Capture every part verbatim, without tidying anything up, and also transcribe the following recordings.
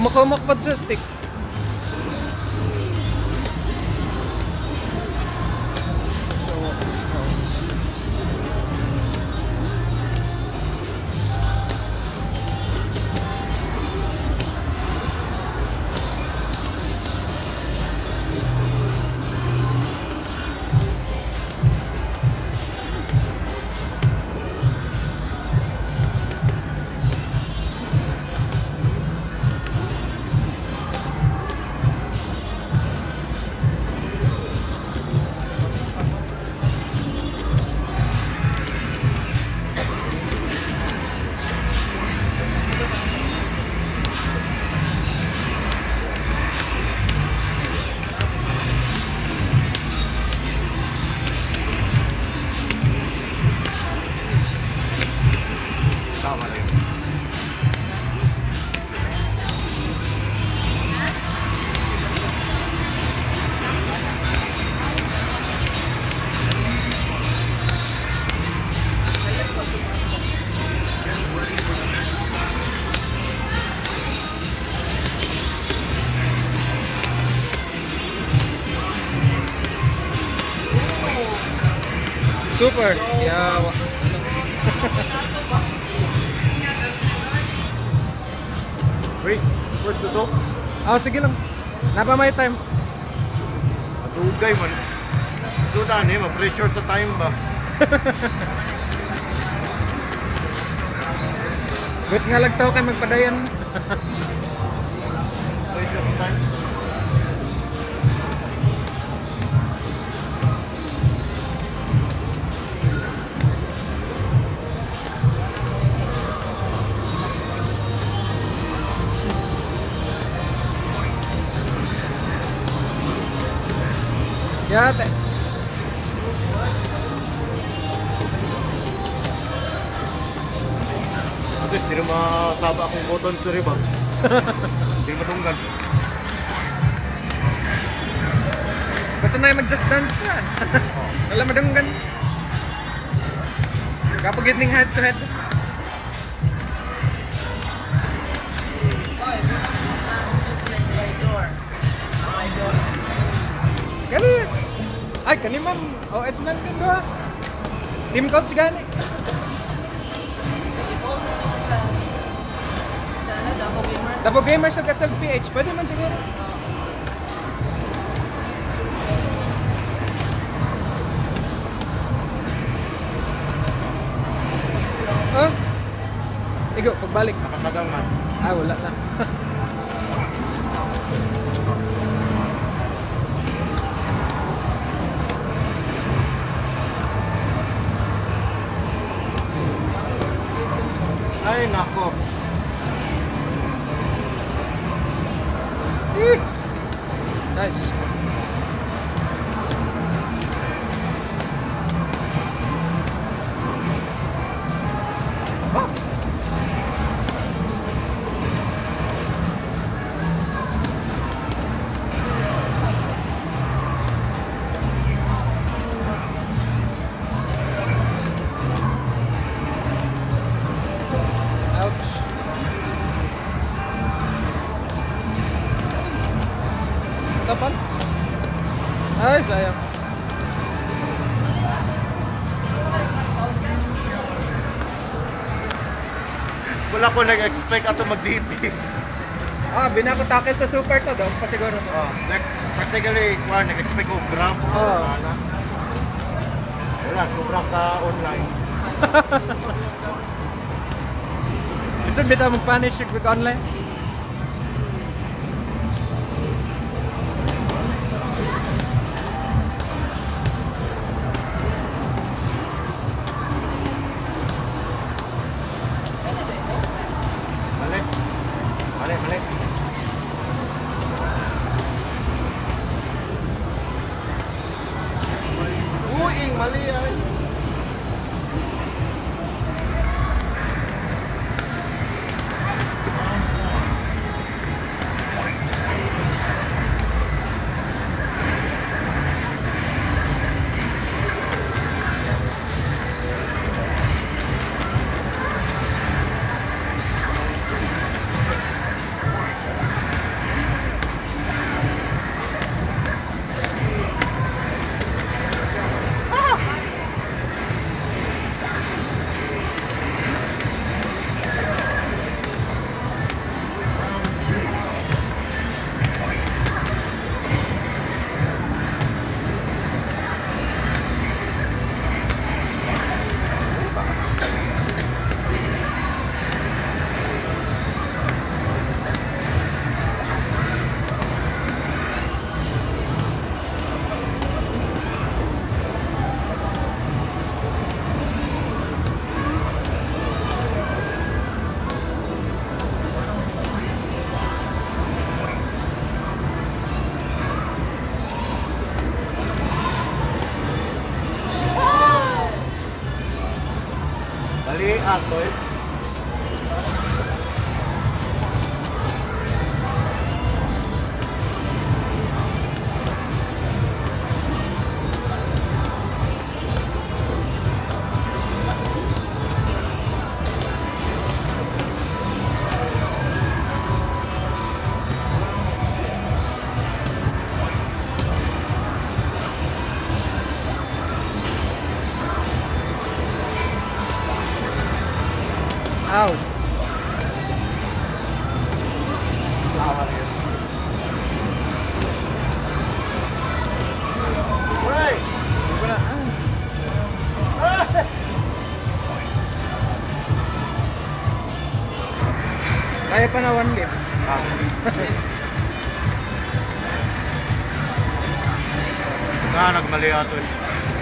Kumakumok pa sa stick. Super. Yawa. Wait, first to talk? Oh, sige lang. Napa may time. Matugay man. Sudan eh, ma-pressure sa time ba? Wait nga lang tao kay magpadayan. Pressure sa time. Yate. Ito, hindi na mataba akong button sa ribang. Hindi na matunggan. Basta na yung mag-just dance na. Wala madunggan. Kapag iting head to head. Kali. Ay, kani man. O S man din ba? Team coach gani. Davao Gamers sa S F five. Pwede man siguro. Oh. Igo, pagbalik. Nakakagang man. Ah, wala na. Ay, nako. Eh. Nice. Oh. Ouch. Kapan? Ay, sayang. Wala ko nag-expect ato mag-D T. Ah, binakotake sa super to daw, pa siguro. Oh, like, practically, kuha, nag-expect ko grab. Oo. Wala. Wala, sobrang ka online. Isang bitaw mag-punish with online. Mali. Mali, mali. Uy, mali ay. Eh, ato eh. Aw. Lawan yun. Uy! Hindi ko na. Ah. Kaya pa na one lift. Ah. Nga, nagmali ato eh.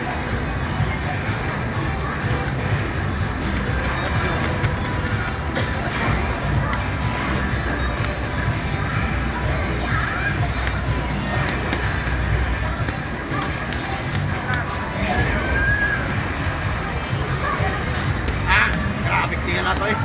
Ah! Grabe tingnan na to eh.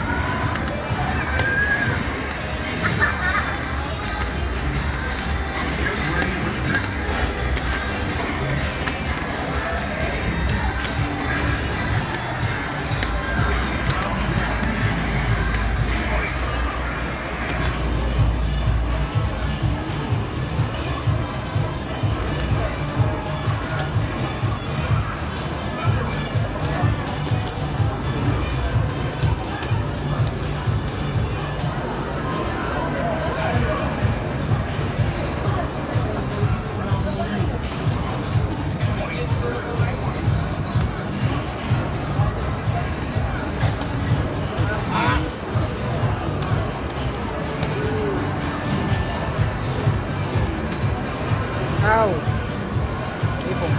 Aw. Ipong.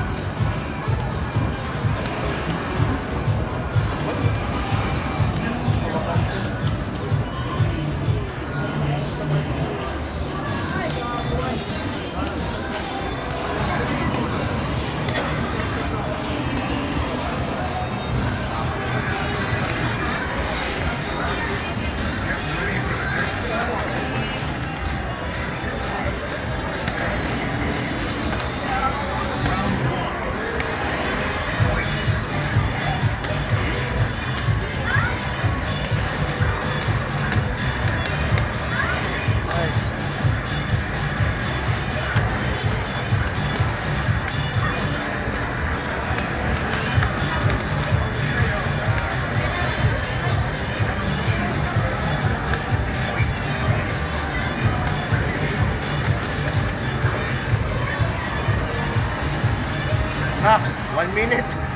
Ah, one minute.